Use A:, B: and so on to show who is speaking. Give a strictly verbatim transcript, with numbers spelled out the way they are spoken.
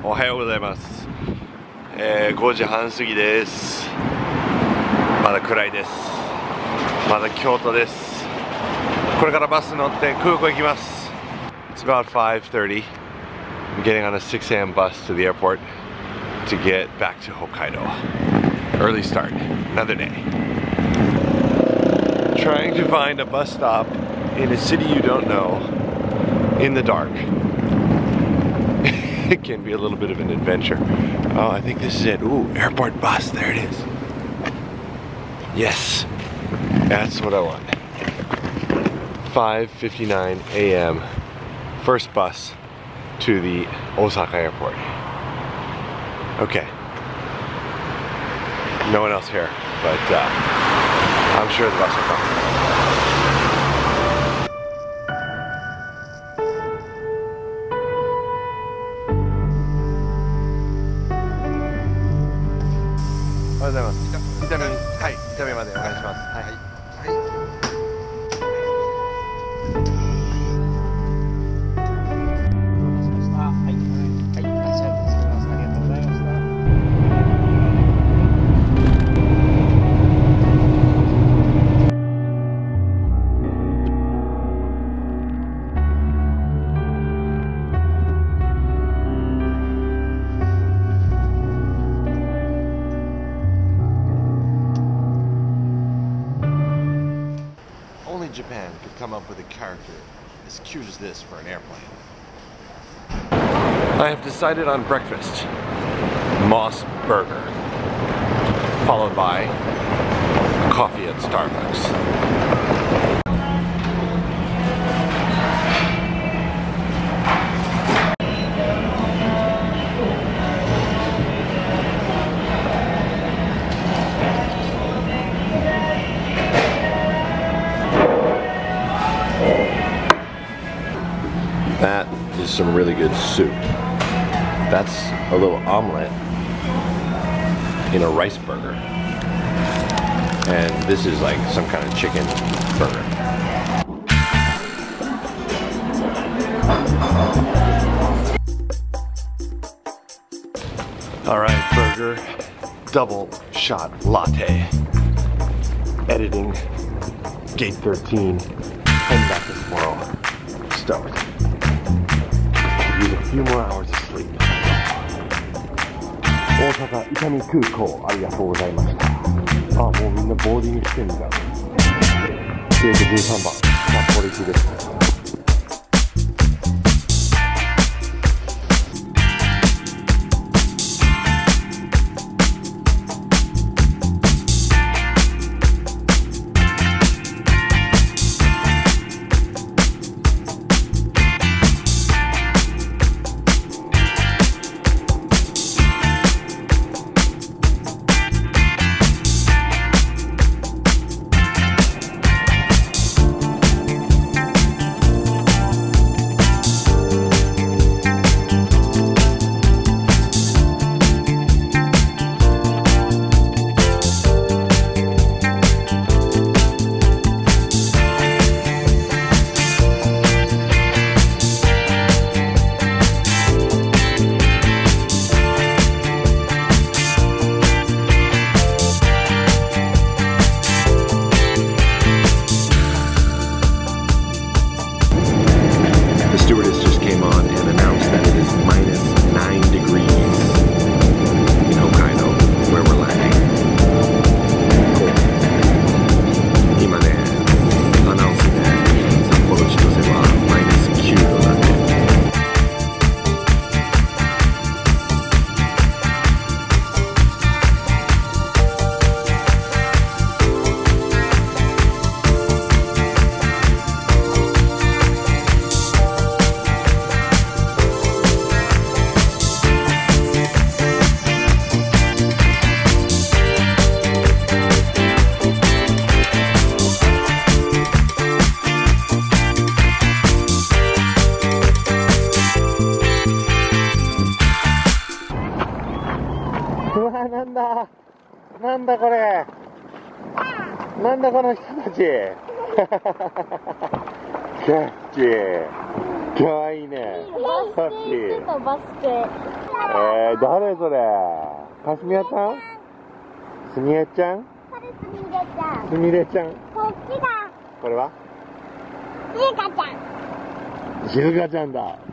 A: おはようございます、えー、ごじはん過ぎです。まだ暗いです。まだ京都です。これからバス乗って空港行きます。 It's about five thirty. I'm getting on a six a m bus to the airport to get back to Hokkaido. Early start, another day. Trying to find a bus stop in a city you don't know in the dark. It can be a little bit of an adventure. Oh, I think this is it. Ooh, airport bus, there it is. Yes, that's what I want. five fifty-nine a m First bus to the Osaka airport. Okay. No one else here, but uh, I'm sure the bus will come. Japan could come up with a character as cute as this for an airplane. I have decided on breakfast. Moss Burger. Followed by coffee at Starbucks. That is some really good soup. That's a little omelet in a rice burger. And this is like some kind of chicken burger. Alright, burger, double shot latte. Editing, gate thirteen, heading back to tomorrow. Stoked. Use a few more hours of sleep. 大阪伊丹空港ありがとうございました。あ、もうみんなボーディングしてんだ。ゲートじゅうさんばん、札幌行きです。なんだなんだこれ、なんだこの人たちキャッチーかわいいね。
B: バス停行ってた、バス停。
A: えー、誰それ？かすみやちゃん？すみえちゃん？
B: これすみれちゃん。
A: すみれちゃん。
B: こっちが
A: これは？
B: しずかちゃん。
A: しずかちゃんだ。